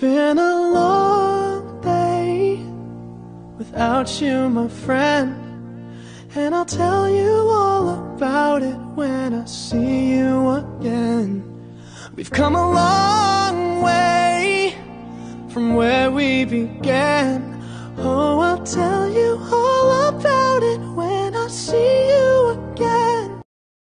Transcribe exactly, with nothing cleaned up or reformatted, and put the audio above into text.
been a long day without you, my friend, and I'll tell you all about it when I see you again. We've come a long way from where we began,